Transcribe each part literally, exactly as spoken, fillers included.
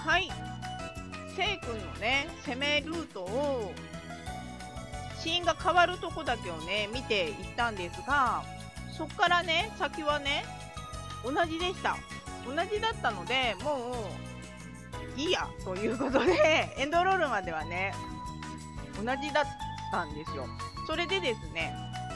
はい、せい君のね攻めルートをシーンが変わるとこだけをね見ていったんですが、そっからね先はね同じでした。同じだったので、もういいやということでエンドロールまではね同じだったんですよ。それでですね、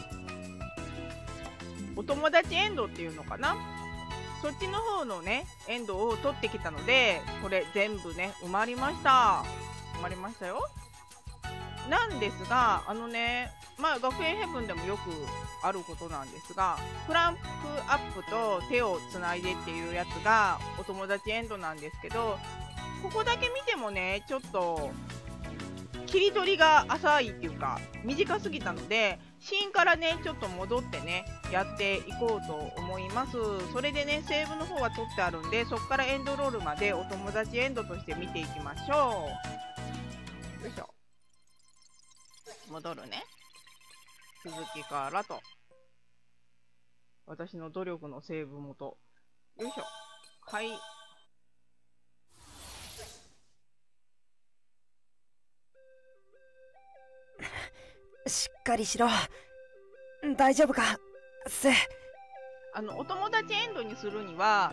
お友達エンドっていうのかな、そっちの方のねエンドを取ってきたので、これ全部ね埋まりました。埋まりましたよ。なんですが、あのね、まあ学園ヘブンでもよくあることなんですが、クランクアップと手をつないでっていうやつがお友達エンドなんですけど、ここだけ見てもねちょっと切り取りが浅いっていうか短すぎたので、シーンからねちょっと戻ってねやっていこうと思います。それでねセーブの方は取ってあるんで、そこからエンドロールまでお友達エンドとして見ていきましょう。よいしょ、戻るね。続きからと、私の努力のセーブ元、よいしょ。はい、 しっかりしろ。大丈夫かせ。 あのお友達エンドにするには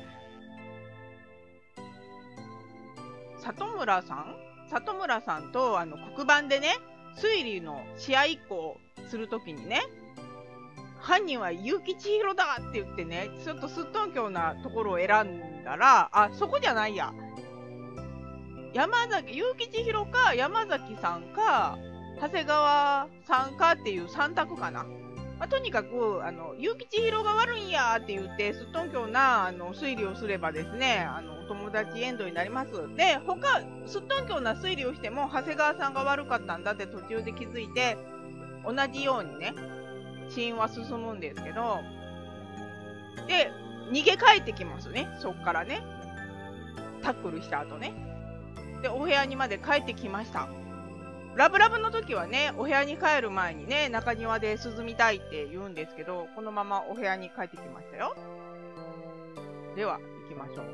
里村さん里村さんとあの黒板でね推理の試合以降するときにね、犯人は結城千尋だって言ってね、ちょっとすっとんきょうなところを選んだら、あ、そこじゃないや、山崎結城千尋か山崎さんか長谷川さんかっていうさん択かな。まあ、とにかくあの結城千尋が悪いんやって言ってすっとんきょうなあの推理をすればですね、あのお友達エンドになります。で、他すっとんきょうな推理をしても長谷川さんが悪かったんだって途中で気づいて、同じようにねシーンは進むんですけど、で逃げ帰ってきますね。そっからねタックルした後ね、でお部屋にまで帰ってきました。ラブラブの時はね、お部屋に帰る前にね、中庭で涼みたいって言うんですけど、このままお部屋に帰ってきましたよ。では、行きましょう。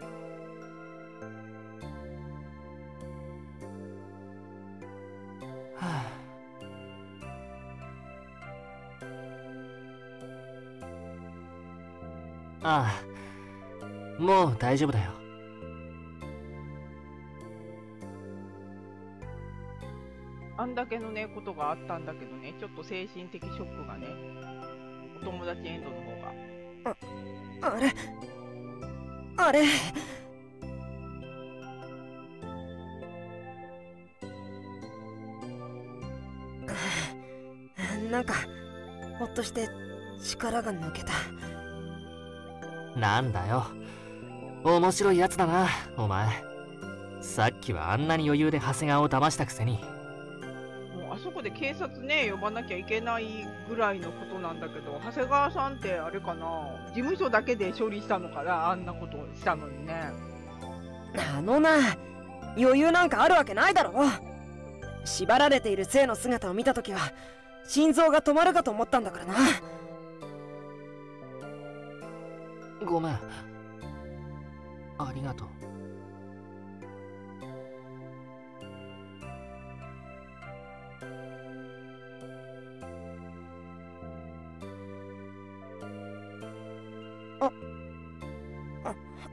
はあ、ああ、もう大丈夫だよ。 あんだけのね、ことがあったんだけどね、ちょっと精神的ショックがね、お友達エンドの方が。 あ、あれあれなんかほっとして力が抜けた。 なんだよ、面白いやつだなお前。さっきはあんなに余裕で長谷川を騙したくせに。 もうあそこで警察ね呼ばなきゃいけないぐらいのことなんだけど、長谷川さんってあれかな、事務所だけで処理したのかな、あんなことをしたのにね。 あのな、余裕なんかあるわけないだろ。縛られている生の姿を見たときは心臓が止まるかと思ったんだからな。 ごめん、ありがとう。 ああ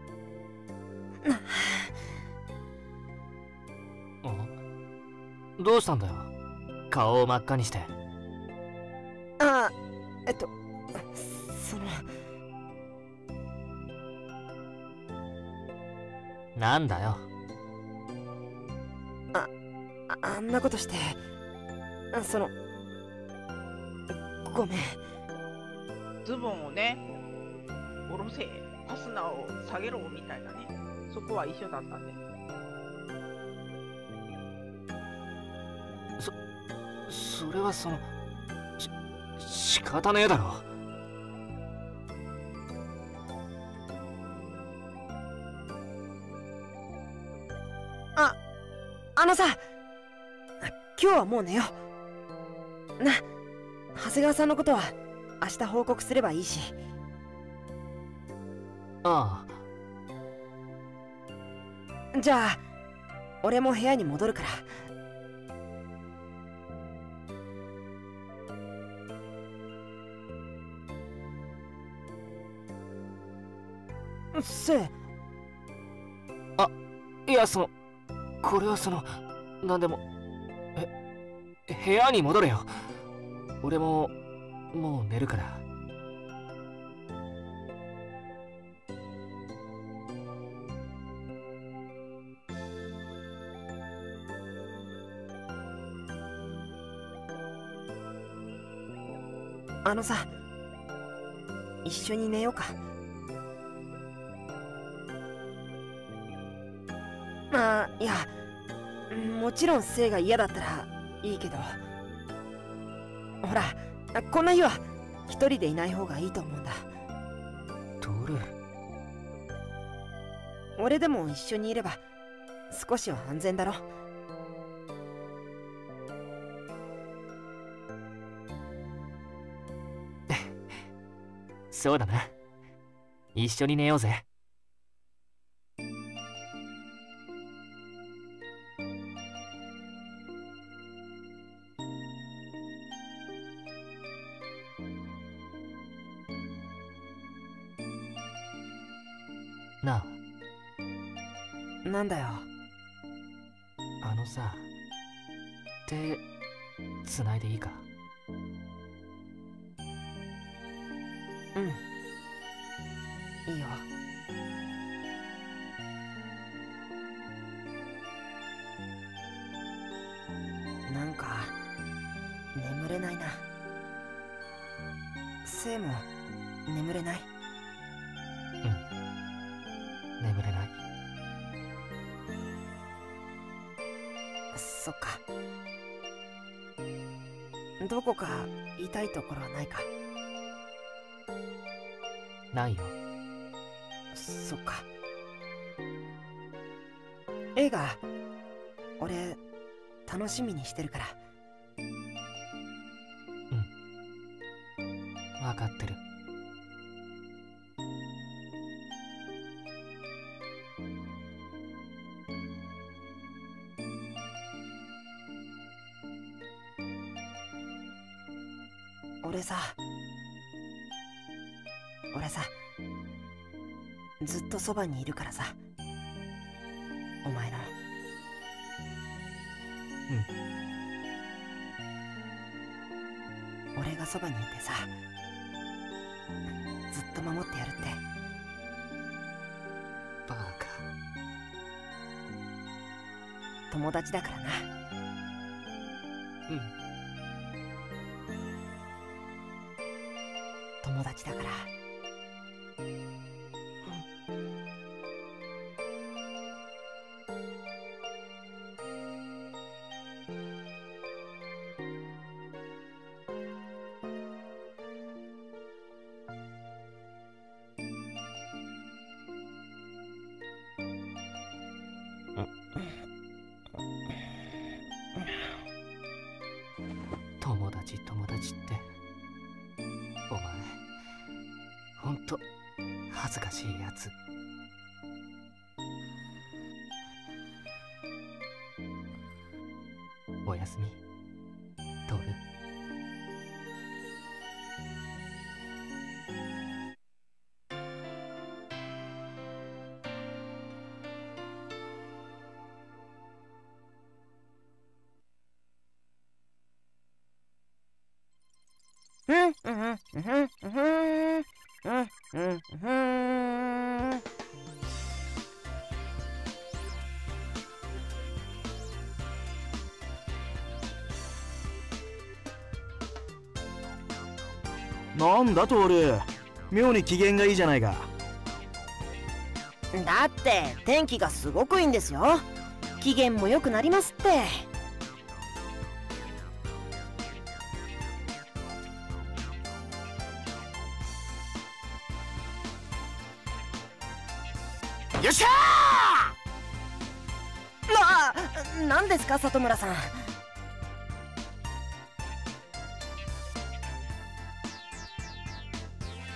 どうしたんだよ、顔を真っ赤にして。 あ、えっとそのなんだよ。 ああんなことして、そのごめん。 ズボンをね下ろせ、ファスナーを下げろみたいなね、そこは一緒だったんで。 そそれはそのし仕方ねえだろ。 ああのさ、今日はもう寝ような。長谷川さんのことは明日報告すればいいし。 ああ、 じゃあ俺も部屋に戻るから。せい。 あ、いや、そのこれはそのなんでもえ部屋に戻れよ。俺ももう寝るから。 あのさ、一緒に寝ようか。まあいや、もちろんせいが嫌だったらいいけど、ほらこんな日は一人でいない方がいいと思うんだ。 トール、 俺でも一緒にいれば少しは安全だろ。 そうだな。一緒に寝ようぜ。なあ。 なんだよ。 あのさ、手つないでいいか？ うん、いいよ。なんか眠れないな。せいも眠れない？ うん、眠れない。 そっか。どこか痛いところはないか？ ないよ。 そっか。映画俺楽しみにしてるから。 うん、分かってる。 俺さ俺さずっとそばにいるからさ、お前の。 うん、 俺がそばにいてさ、ずっと守ってやるって。 バカ。 友達だからな。 うん、 友達だから。 友達友達ってお前ほんと恥ずかしいやつ。おやすみトール。 うんうんうんうんうんうんうん。 なんだトール、妙に機嫌がいいじゃないか。 だって天気がすごくいいんですよ。機嫌も良くなりますって。 よっしゃー！な、なんですか里村さん。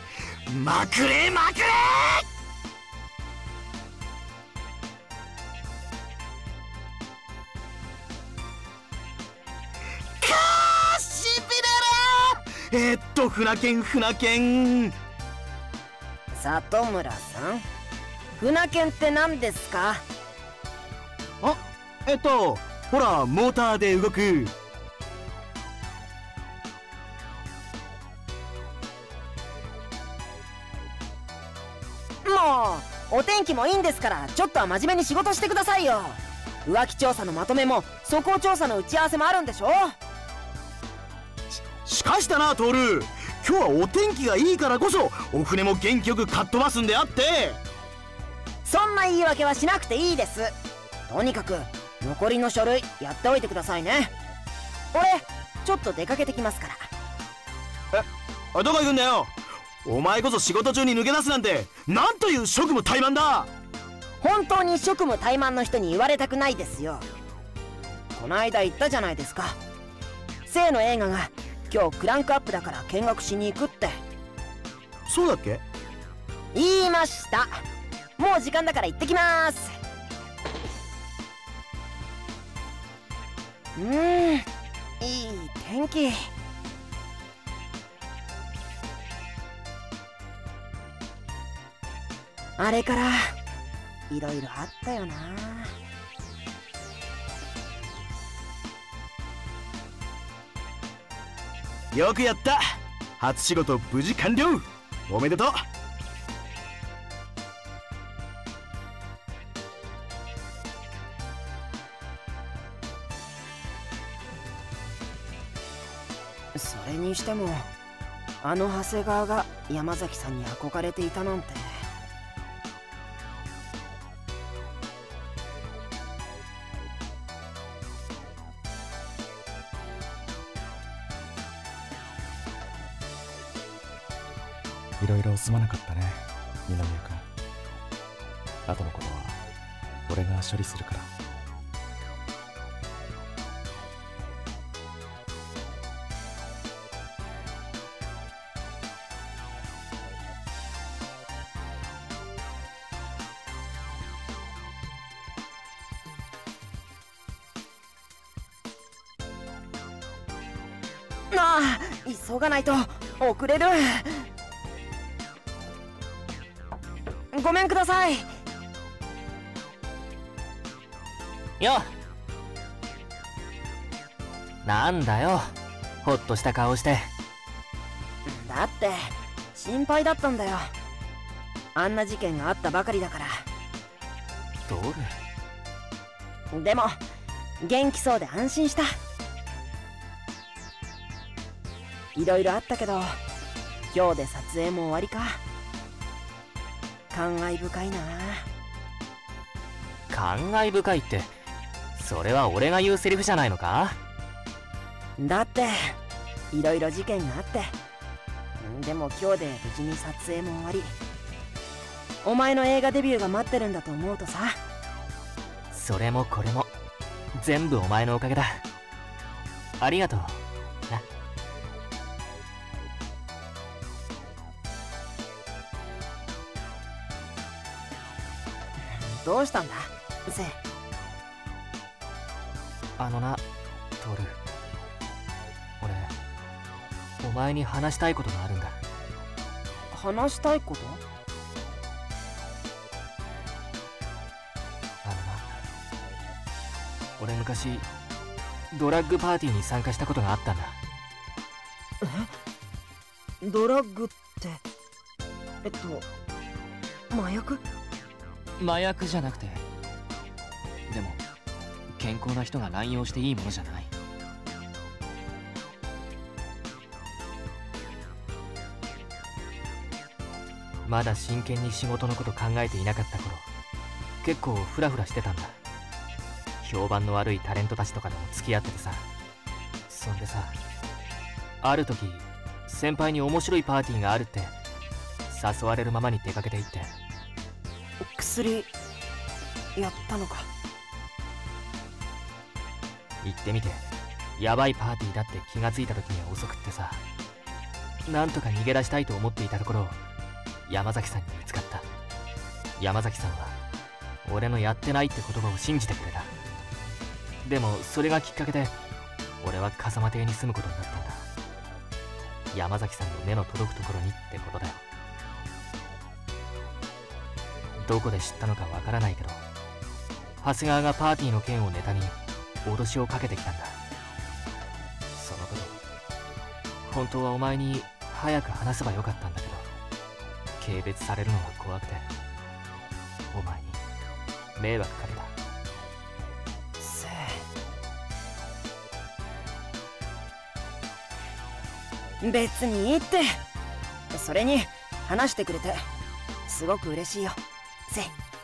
まくれまくれ。 えー、っと船券船券。 里村さん、船券って何ですか？ あ、えっとほらモーターで動く。 もうお天気もいいんですから、ちょっとは真面目に仕事してくださいよ。浮気調査のまとめも素行調査の打ち合わせもあるんでしょ。 しかしだなトール、今日はお天気がいいからこそお船も元気よくかっ飛ばすんであって。 そんな言い訳はしなくていいです。とにかく残りの書類やっておいてくださいね。俺ちょっと出かけてきますから。 え、どこ行くんだよ。お前こそ仕事中に抜け出すなんてなんという職務怠慢だ。 本当に職務怠慢の人に言われたくないですよ。この間言ったじゃないですか、例の映画が今日クランクアップだから見学しに行くって。 そうだっけ？ 言いました。もう時間だから行ってきます。うーん、いい天気。あれからいろいろあったよな。 よくやった。初仕事無事完了。おめでとう。 それにしてもあの長谷川が山崎さんに憧れていたなんて。 いろいろすまなかったね、二宮君。後のことは俺が処理するから。 なあ、急がないと遅れる。ごめんください。 よ、なんだよほっとした顔して。 だって心配だったんだよ。あんな事件があったばかりだから。 ドル。 でも元気そうで安心した。いろいろあったけど今日で撮影も終わりか。感慨深いな。 感慨深いってそれは俺が言うセリフじゃないのか。 だっていろいろ事件があって。でも今日で無事に撮影も終わり、お前の映画デビューが待ってるんだと思うとさ。 それもこれも全部お前のおかげだ。ありがとうな。 どうしたんだセイ。 あのなトール、俺お前に話したいことがあるんだ。 話したいこと？ あのな、俺昔ドラッグパーティーに参加したことがあったんだ。 え？ドラッグってえっと麻薬？ 麻薬じゃなくて、でも健康な人が乱用していいものじゃない。まだ真剣に仕事のこと考えていなかった頃、結構フラフラしてたんだ。評判の悪いタレントたちとかでも付き合っててさ。そんでさ、ある時先輩に面白いパーティーがあるって誘われるままに出かけて行って。 薬やったのか？ 行ってみてヤバいパーティーだって気がついた時には遅くってさ、なんとか逃げ出したいと思っていたところ、山崎さんに見つかった。山崎さんは俺のやってないって言葉を信じてくれた。でもそれがきっかけで俺は風間邸に住むことになったんだ。 山崎さんの目の届くところにってことだよ。どこで知ったのかわからないけど、長谷川がパーティーの件をネタに脅しをかけてきたんだ。そのこと本当はお前に早く話せばよかったんだけど、軽蔑されるのが怖くてお前に迷惑かけた。 せえ、別にいいって。それに話してくれてすごく嬉しいよ、せい。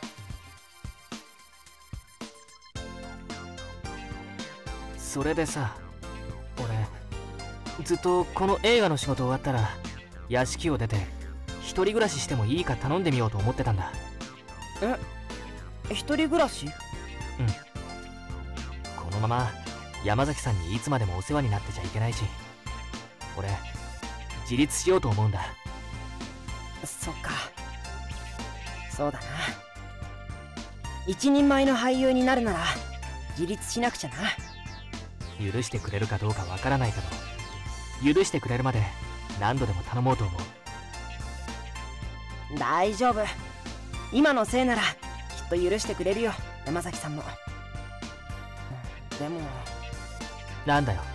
それでさ、俺ずっとこの映画の仕事終わったら屋敷を出て一人暮らししてもいいか頼んでみようと思ってたんだ。 え、一人暮らし？ うん。このまま山崎さんにいつまでもお世話になってちゃいけないし、俺自立しようと思うんだ。 そっか、そうだな。一人前の俳優になるなら自立しなくちゃな。 許してくれるかどうかわからないけど、許してくれるまで何度でも頼もうと思う。 大丈夫、今のせいならきっと許してくれるよ、山崎さんも。でもなんだよ。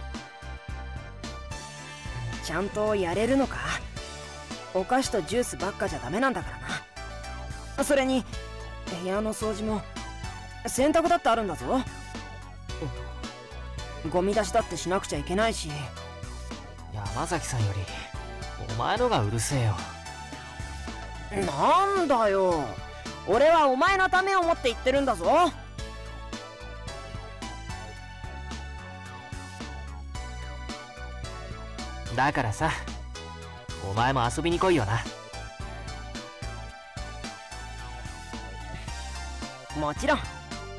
ちゃんとやれるのか？お菓子とジュースばっかじゃダメなんだからな。それに部屋の掃除も洗濯だってあるんだぞ。ゴミ出しだってしなくちゃいけないし。 山崎さんよりお前のがうるせえよ。 なんだよ、俺はお前のためを思って言ってるんだぞ。 だからさ、お前も遊びに来いよな。 もちろん。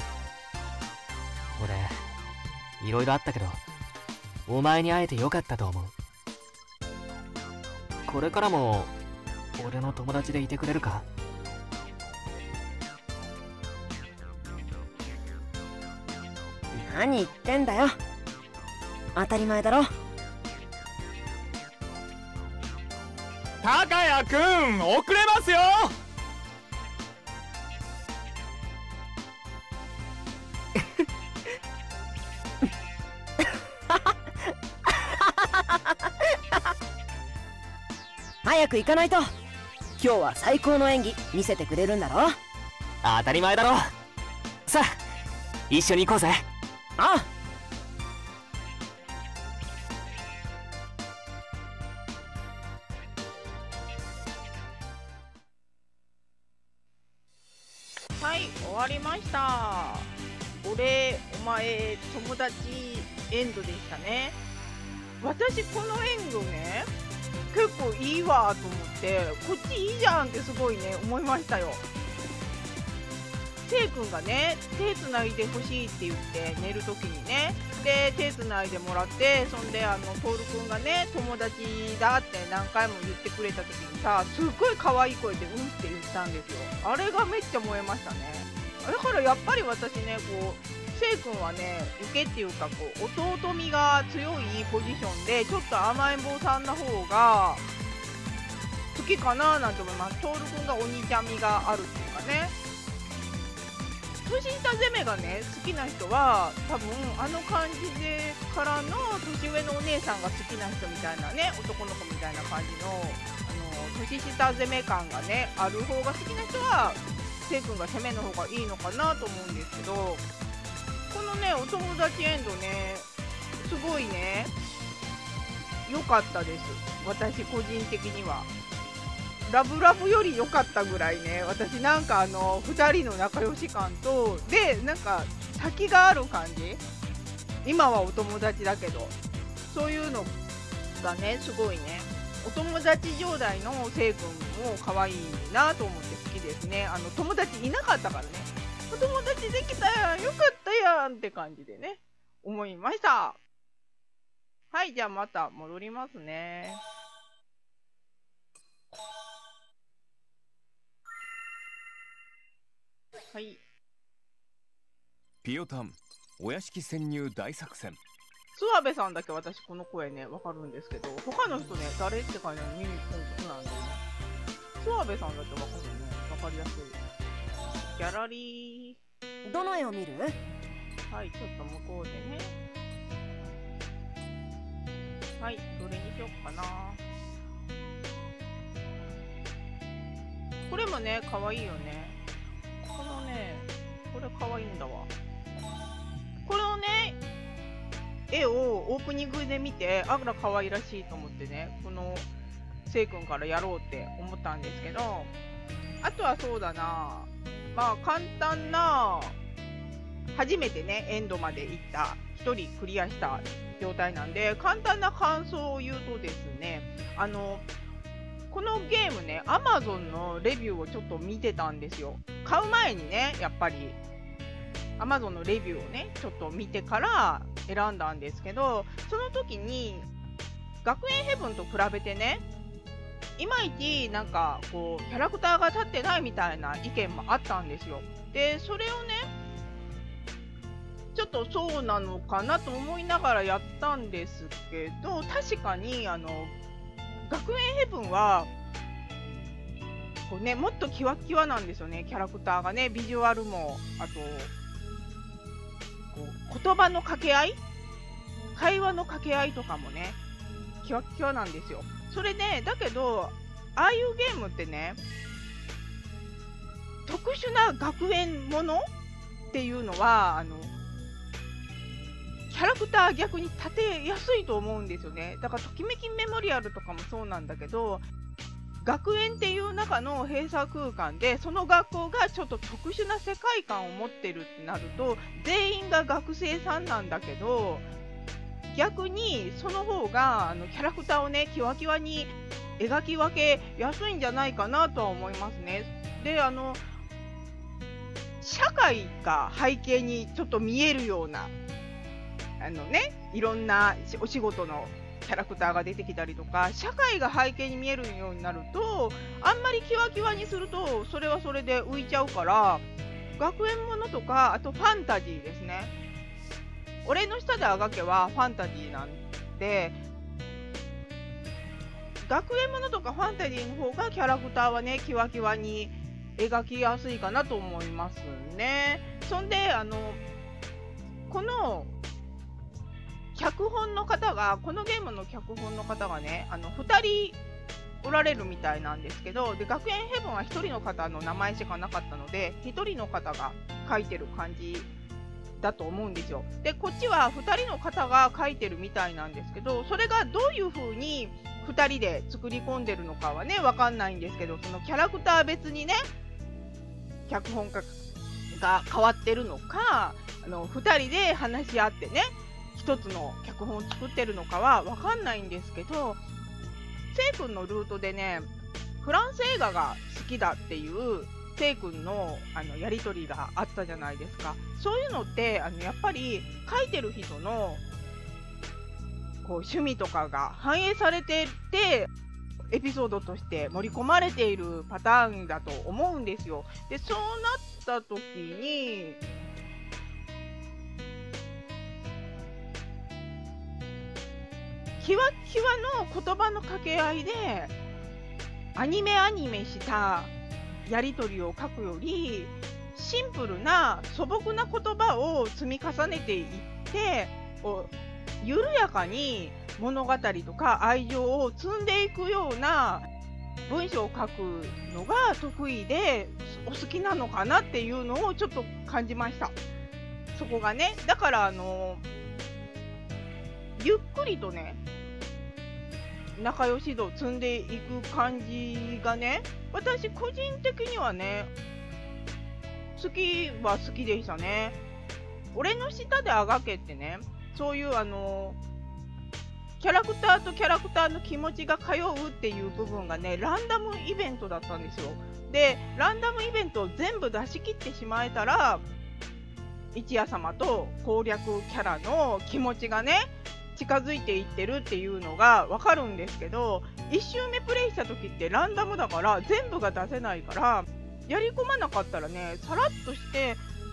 俺いろいろあったけど、お前に会えてよかったと思う。これからも俺の友達でいてくれるか？ 何言ってんだよ、当たり前だろ。 高谷くん、遅れますよ。 早く行かないと。今日は最高の演技見せてくれるんだろ。 当たり前だろ。さあ一緒に行こうぜ。 ああ。 はい、終わりました。俺、お前、友達エンドでしたね。私、このエンドね、結構いいわと思って、こっちいいじゃんってすごいね、思いましたよ。せいくんがね、手つないでほしいって言って寝るときにね、で、手つないでもらって、そんで、あの、トールくんがね、友達だって何回も言ってくれたときにさ、すっごい可愛い声でうんって言ったんですよ。あれがめっちゃ燃えましたね。だからやっぱり私ね、こう、せいくんはね、受けっていうか、こう、弟身が強いポジションで、ちょっと甘えん坊さんな方が好きかななんて思います。トールくんがお兄ちゃん味があるっていうかね。年下攻めがね好きな人は多分あの感じでからの年上のお姉さんが好きな人みたいなね、男の子みたいな感じの、あの年下攻め感がねある方が好きな人はせいくんが攻めの方がいいのかなと思うんですけど、このねお友達エンドねすごいね良かったです。私個人的にはラブラブより良かったぐらいね、私なんかあのふたりの仲良し感とでなんか先がある感じ、今はお友達だけどそういうのがねすごいね、お友達状態のせいくんも可愛いなと思って好きですね。あの友達いなかったからね、お友達できたやんよかったやんって感じでね思いました。はい、じゃあまた戻りますね。はい。 ピオタンお屋敷潜入大作戦。 諏訪部さんだけ私この声ね、わかるんですけど、他の人ね、誰って感じの耳ポンコツなんでね。諏訪部さんだけわかるね。わかりやすい。ギャラリー。 どの絵を見る？ はい、ちょっと向こうでね。はい、どれにしよっかな。これもね、かわいいよね。このね、これかわいいんだわ。このね、絵をオープニングで見て、あら可愛らしいと思ってね、このせいくんからやろうって思ったんですけど、あとはそうだな、まあ簡単な、初めてね、エンドまで行った、ひとりクリアした状態なんで、簡単な感想を言うとですね、あの、このゲームね、Amazon のレビューをちょっと見てたんですよ。買う前にね、やっぱり、Amazon のレビューをね、ちょっと見てから選んだんですけど、その時に、学園ヘブンと比べてね、いまいちなんかこう、キャラクターが立ってないみたいな意見もあったんですよ。で、それをね、ちょっとそうなのかなと思いながらやったんですけど、確かに、あの、学園ヘブンは、こうね、もっとキワキワなんですよね、キャラクターがね、ビジュアルも、あと、こう言葉の掛け合い会話の掛け合いとかもね、キワキワなんですよ。それで、だけど、ああいうゲームってね、特殊な学園ものっていうのは、あの、キャラクター逆に立てやすいと思うんですよね。だから、ときめきメモリアルとかもそうなんだけど、学園っていう中の閉鎖空間で、その学校がちょっと特殊な世界観を持ってるってなると、全員が学生さんなんだけど、逆にその方があのキャラクターをね、キワキワに描き分けやすいんじゃないかなとは思いますね。で、あの、社会が背景にちょっと見えるような、あのね、いろんなお仕事のキャラクターが出てきたりとか、社会が背景に見えるようになると、あんまりキワキワにすると、それはそれで浮いちゃうから、学園ものとか、あとファンタジーですね。俺の下であがけはファンタジーなんで、学園ものとかファンタジーの方がキャラクターはね、キワキワに描きやすいかなと思いますね。そんで、あの、この、脚本の方が、このゲームの脚本の方がね、あのふたりおられるみたいなんですけど、で学園ヘブンはひとりの方の名前しかなかったので、ひとりの方が書いてる感じだと思うんですよ。で、こっちはふたりの方が書いてるみたいなんですけど、それがどういう風にふたりで作り込んでるのかはね、わかんないんですけど、そのキャラクター別にね、脚本家が変わってるのか、あのふたりで話し合ってね、一つの脚本を作ってるのかは分かんないんですけど、せいくんのルートでね、フランス映画が好きだっていうせいくんのあのやり取りがあったじゃないですか。そういうのってあのやっぱり書いてる人のこう趣味とかが反映されてて、エピソードとして盛り込まれているパターンだと思うんですよ。で、そうなった時に、キワキワの言葉の掛け合いでアニメアニメしたやり取りを書くより、シンプルな素朴な言葉を積み重ねていって、こう緩やかに物語とか愛情を積んでいくような文章を書くのが得意でお好きなのかなっていうのをちょっと感じました。そこがね、だからあのゆっくりとね、仲良し度を積んでいく感じがね、私個人的にはね、好きは好きでしたね。俺の下であがけってね、そういうあのキャラクターとキャラクターの気持ちが通うっていう部分がね、ランダムイベントだったんですよ。で、ランダムイベントを全部出し切ってしまえたら、一夜様と攻略キャラの気持ちがね、近づいていってるっていうのがわかるんですけど、いち周目プレイした時ってランダムだから全部が出せないから、やり込まなかったらね、さらっとして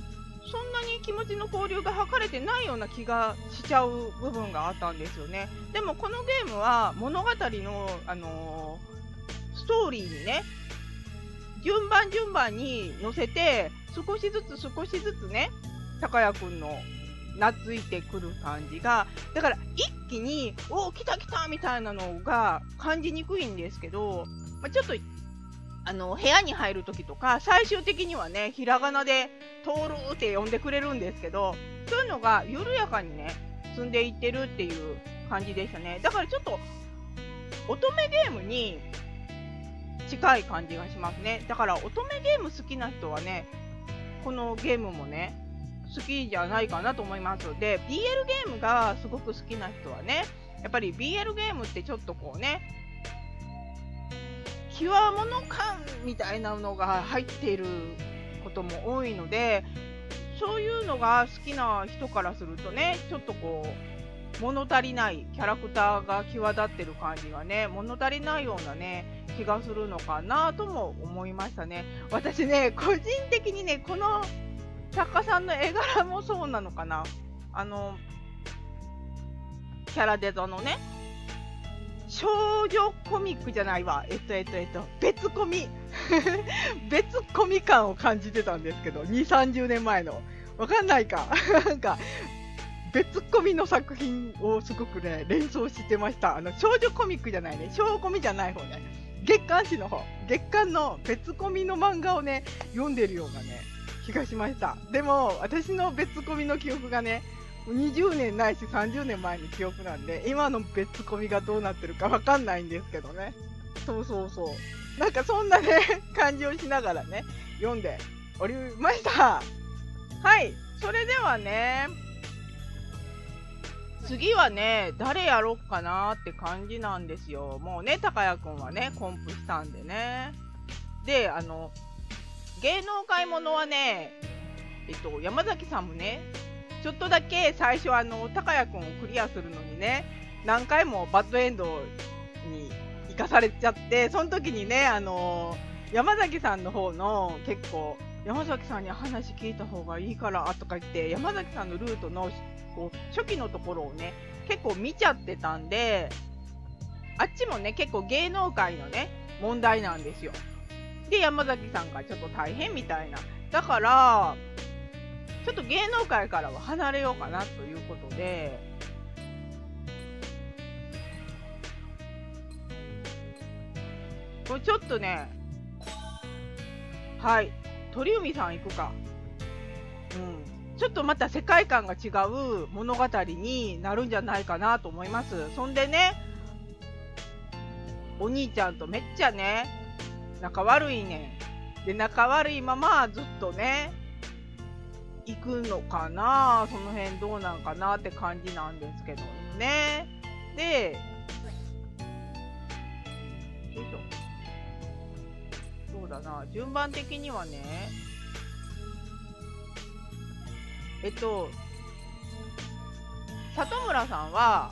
そんなに気持ちの交流が図れてないような気がしちゃう部分があったんですよね。でもこのゲームは物語の、あのー、ストーリーにね、順番順番に乗せて少しずつ少しずつね、高谷くんの懐いてくる感じが、だから一気に「おお来た来た!」みたいなのが感じにくいんですけど、まあ、ちょっとあの部屋に入る時とか最終的にはね、ひらがなで「通る」って呼んでくれるんですけど、そういうのが緩やかにね進んでいってるっていう感じでしたね。だからちょっと乙女ゲームに近い感じがしますね。だから乙女ゲーム好きな人はね、このゲームもね好きじゃないかなと思います。で ビーエル ゲームがすごく好きな人はね、やっぱり ビーエル ゲームってちょっとこうね、極物感みたいなのが入っていることも多いので、そういうのが好きな人からするとね、ちょっとこう物足りないキャラクターが際立ってる感じがね、物足りないようなね気がするのかなとも思いましたね。私ね、個人的にね、この作家さんの絵柄もそうなのかな、あのキャラデザのね、少女コミックじゃないわ、えっとえっとえっと別コミ別コミ感を感じてたんですけど、にじゅう、さんじゅうねんまえのわかんないかなんか別コミの作品をすごくね連想してました。あの少女コミックじゃないね、少コミじゃない方ね、月刊誌の方、月刊の別コミの漫画をね読んでるようなね気がしました。でも私の別コミの記憶がねにじゅうねんないしさんじゅうねんまえの記憶なんで、今の別コミがどうなってるかわかんないんですけどね。そうそうそう、なんかそんなね感じをしながらね読んでおりました。はい、それではね、次はね誰やろっかなって感じなんですよ。もうね高谷くんはねコンプしたんでね。で、あの芸能界ものはね、えっと山崎さんもねちょっとだけ最初あの高谷くんをクリアするのにね、何回もバッドエンドに生かされちゃって、その時にね、あの山崎さんの方の結構山崎さんに話聞いた方がいいからとか言って、山崎さんのルートのこう初期のところをね結構見ちゃってたんで、あっちもね結構芸能界のね問題なんですよ。で山崎さんがちょっと大変みたいな、だからちょっと芸能界からは離れようかなということで、これちょっとね、はい、鳥海さん行くか。うん、ちょっとまた世界観が違う物語になるんじゃないかなと思います。そんでね、お兄ちゃんとめっちゃね仲悪いねん。で仲悪いままずっとね行くのかな、その辺どうなんかなって感じなんですけどね。で、よいしょ、そうだな、順番的にはね、えっと里村さんは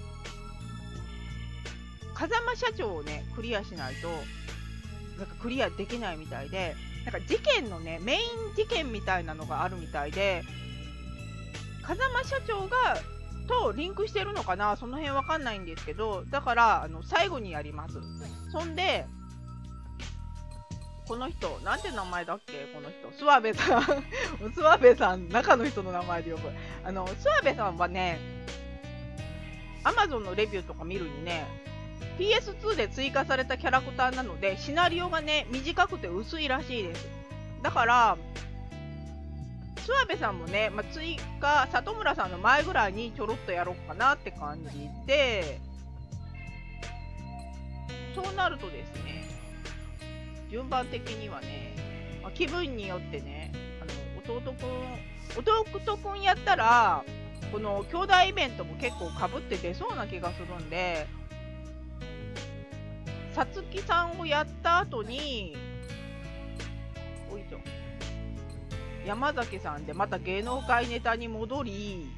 風間社長をねクリアしないとなんかクリアできないみたいで、なんか事件のねメイン事件みたいなのがあるみたいで、風間社長がとリンクしてるのかな、その辺わかんないんですけど、だからあの最後にやります。そんでこの人なんて名前だっけ、この人諏訪部さん諏訪部さん、中の人の名前で呼ぶ。あの諏訪部さんはね Amazon のレビューとか見るにね ピーエスツー で追加されたキャラクターなのでシナリオがね短くて薄いらしいです。だから諏訪部さんもね、まあ、追加里村さんの前ぐらいにちょろっとやろうかなって感じで、そうなるとですね、順番的にはね、まあ、気分によってね、あの弟くん弟くんやったらこの兄弟イベントも結構かぶって出そうな気がするんで、さつきさんをやった後においしょ山崎さんでまた芸能界ネタに戻り、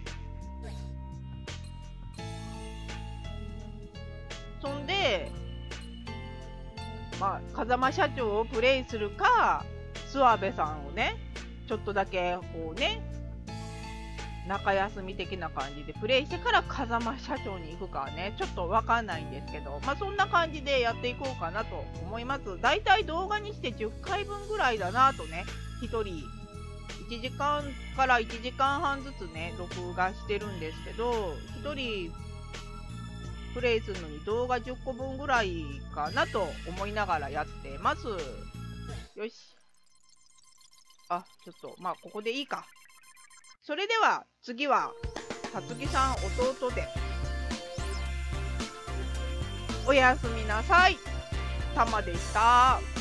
そんでまあ風間社長をプレイするか諏訪部さんをねちちょっとだけこうね、中休み的な感じでプレイしてから風間社長に行くかはね、ちょっとわかんないんですけど、まあそんな感じでやっていこうかなと思います。だいたい動画にしてじゅっかいぶんぐらいだなとね、ひとりいちじかんからいちじかんはんずつね、録画してるんですけど、ひとりプレイするのに動画じゅっこぶんぐらいかなと思いながらやってます。よし。あ、ちょっと、まあここでいいか。それでは次はさつきさん弟で。おやすみなさい。たまでした。